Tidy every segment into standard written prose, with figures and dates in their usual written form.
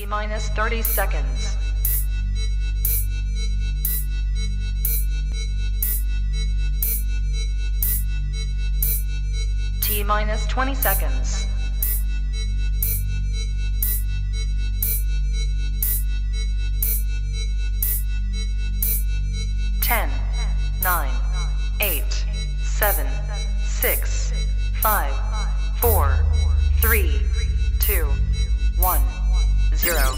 T-minus 30 seconds. T-minus 20 seconds. Ten, 9, 8, 7, 6, 5, 4, 3, 2, 1, 0.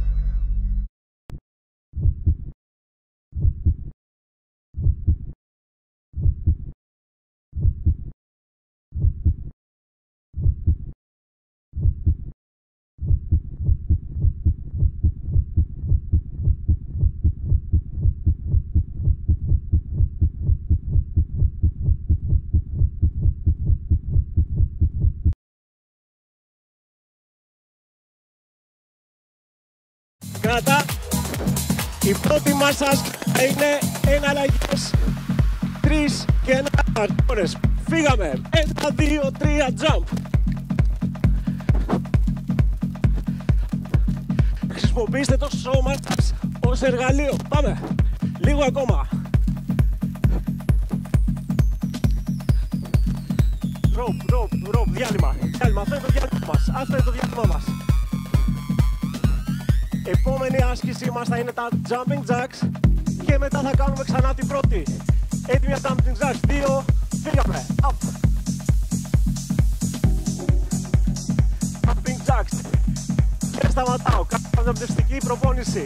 Κράτα, η πρώτη μας άσκηση είναι εναλλαγές 3 και 1 ώρες. Φύγαμε, 1, 2, 3, jump. Χρησιμοποιήστε το σώμα σας ως εργαλείο. Πάμε, λίγο ακόμα. Rope, διάλειμμα. Αυτό είναι το διάλειμμα μας. Επόμενη άσκησή μας θα είναι τα jumping jacks και μετά θα κάνουμε ξανά την πρώτη. Έτοιμοι για jumping jacks, 2, φύγαμε, up. Jumping jacks και σταματάω, κάνω αναπνευστική προπόνηση.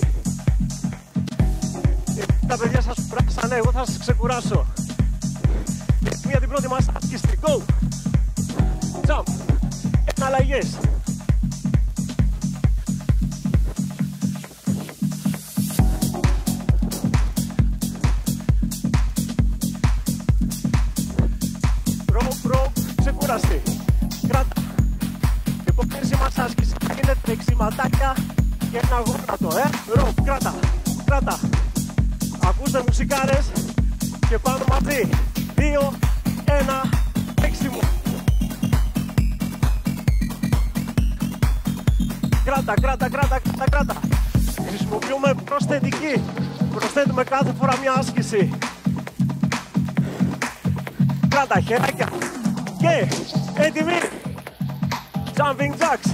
Τα παιδιά σας πράξανε, εγώ θα σας ξεκουράσω. Έτοιμοι για την πρώτη μας άσκηση, go. Jump, εναλλαγές. Ξεκούραστη. Κράτα. Η επόμενη μας άσκηση είναι τρεξιματάκια και ένα γόνατο, Ροπ, κράτα. Ακούστε μουσικάρες και πάμε μαζί. 2, 1, τρέξιμο. Κράτα. Χρησιμοποιούμε προσθετική. Προσθέτουμε κάθε φορά μια άσκηση. Κράτα, χεράκια. Και έτοιμοι. Jumping jacks.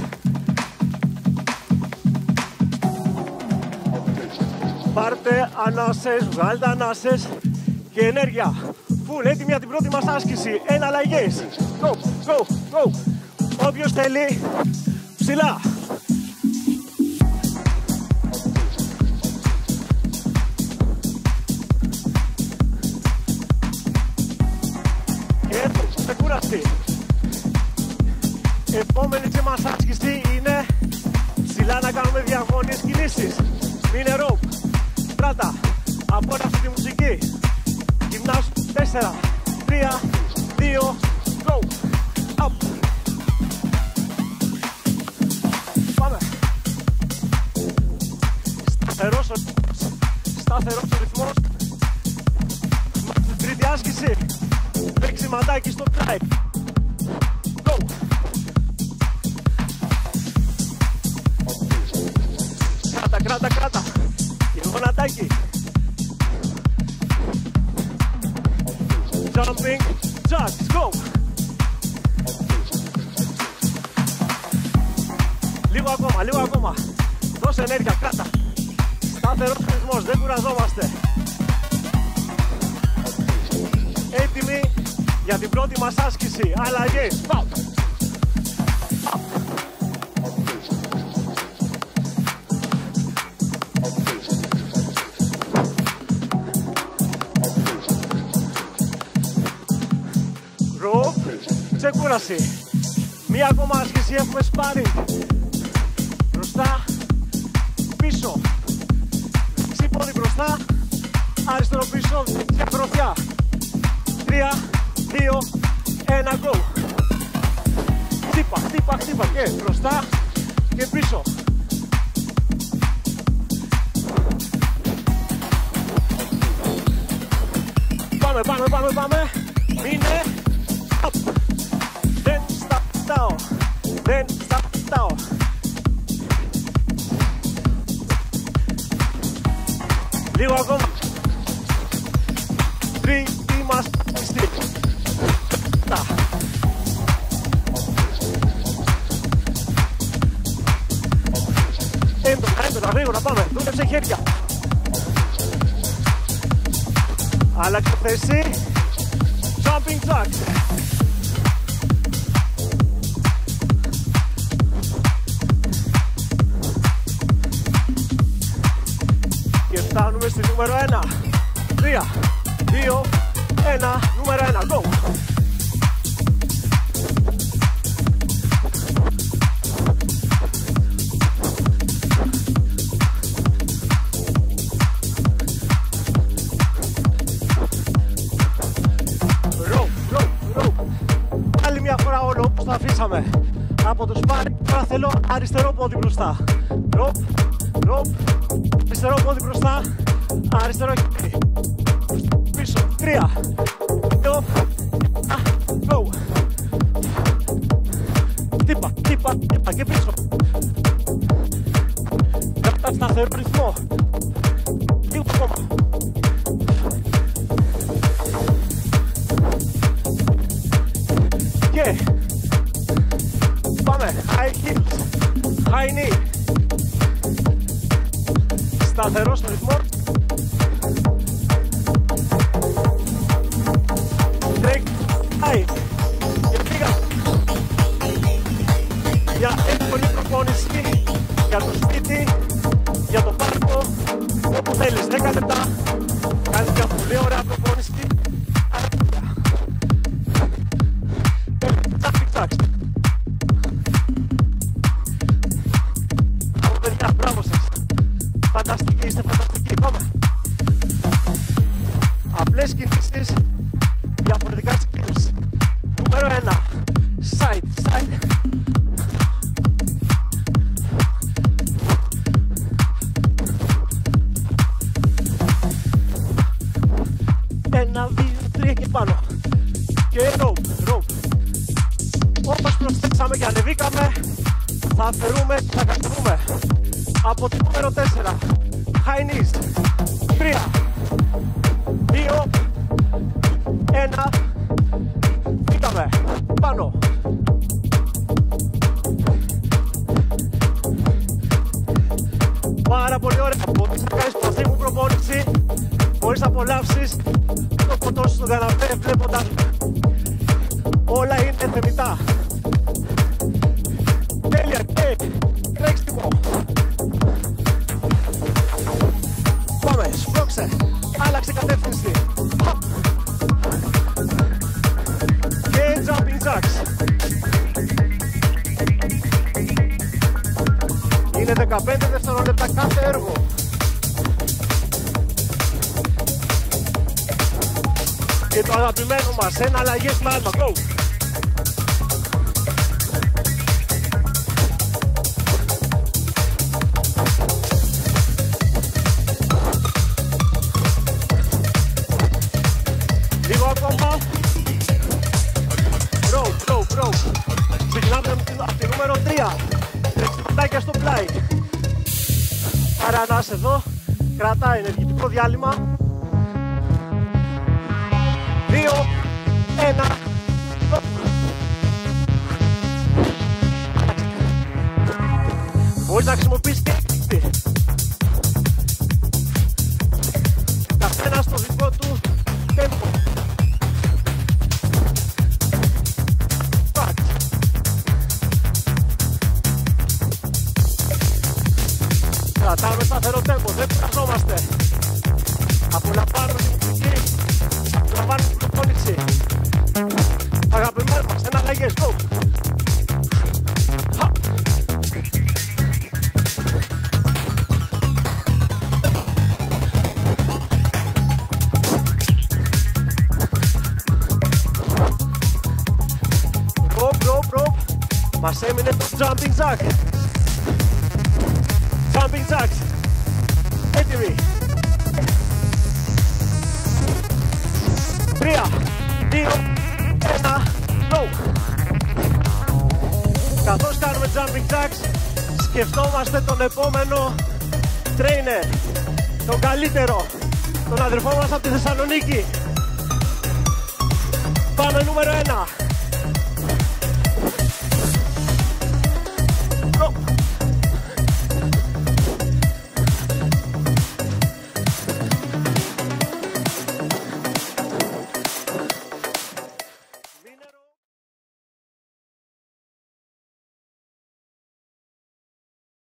Πάρτε ανάσες, βγάλτε ανάσες και ενέργεια. Full, έτοιμοι για την πρώτη μας άσκηση. Εναλλαγές. Go. Όποιος θέλει, ψηλά. Επόμενη και μας άσκηση είναι ψηλά να κάνουμε διαγώνιες κινήσεις. Είναι rope. Κράτα. Απόλαυσε τη μουσική. Γυμνάσου. 4, 3, 2, go. Up. Πάμε. Σταθερός ο ρυθμός. Τρίτη άσκηση. Τρεξιματάκι στο drive. Go. Κράτα. Γονατάκι. Jumping jacks. Go. Λίγο ακόμα. Δώσε ενέργεια, κράτα. Σταθερός ρυθμός, δεν κουραζόμαστε. Έτοιμοι για την πρώτη μας άσκηση. Αλλαγές. Πάω. Ξεκούραση. Μία ακόμα άσκηση, έχουμε sparring. Μπροστά, πίσω. Δεξί πόδι μπροστά, αριστερό πίσω, δεξιά γροθιά. 3, 2, 1, go. Χτύπα και μπροστά και πίσω. Πάμε. Είναι up. Δεν σταματάω. Λίγο ακόμα. Τρίτη μας πιστή. Έντονα, γρήγορα πάμε. Δούλεψε χέρια. Άλλαξε θέση. Jumping jack. Και φτάνουμε στη νούμερο 1. 3, 2, 1. Νούμερο 1. Go. Αφήσαμε από το σπάρι. Τώρα θέλω αριστερό πόδι μπροστά. Ροπ, ροπ, αριστερό πόδι μπροστά. Αριστερό χέρι. Πίσω. 3, 2, go. Τύπα, τύπα, τύπα και πίσω. Κρατά σταθερό ρυθμό. Λίγο ακόμα. Και πάμε, high heels, high knee. Σταθερός ρυθμός. Drake, high. Και πήγα. Για εύκολη προπόνηση, για το σπίτι, για το πάρκο, όπου θέλεις. 10 λεπτά, κάνεις μια πολύ ωραία προπόνηση. Φανταστική, είστε φανταστικοί, πάμε. Απλές κινήσεις, διαφορετικά skills. Νούμερο 1, side, side. Ένα, 2, 3 και πάνω. Και rope, rope. Όπως προσθέσαμε και ανεβήκαμε, θα αφαιρούμε, θα κατεβούμε. Από το νούμερο 4, high knees. 3, 2, 1, φύγαμε, πάνω. Πάρα πολύ ωραία. Μπορείς να κάνεις προθή μου προπόνηση, μπορείς να απολαύσεις το ποτό σου στον καναπέ βλέποντας. Όλα είναι θεμητά. Τέλεια και τρέξιμο. Πάμε, σπρώξε, άλλαξε κατεύθυνση. Και jumping jacks. Είναι 15 δευτερόλεπτα κάθε έργο. Και το αγαπημένο μας, ένα αλλαγές πλάσμα, go! Λίγο ακόμα. Rope. Ξεκινάμε από τη νούμερο 3. Τρεξιπτάκια στο πλάι. Άρα να είσαι εδώ. Κρατάει ενεργητικό διάλειμμα. 2, 1. Μπορείς να χρησιμοποιήσεις και καθένα στο δικό του τέμπο. Κρατάμε σταθερό τέμπο, δεν κουραζόμαστε. Απολαμβάνουμε τη μουσική, απολαμβάνουμε την προπόνηση. Αγαπημένοι μας, ένα αλλαγές, go! Rope. Μας έμεινε το jumping jack. Jumping jacks. Έτοιμοι. 3, 2, 1, go. Καθώς κάνουμε jumping jacks, σκεφτόμαστε τον επόμενο trainer. τον καλύτερο, τον αδερφό μας από τη Θεσσαλονίκη. Πάμε νούμερο 1.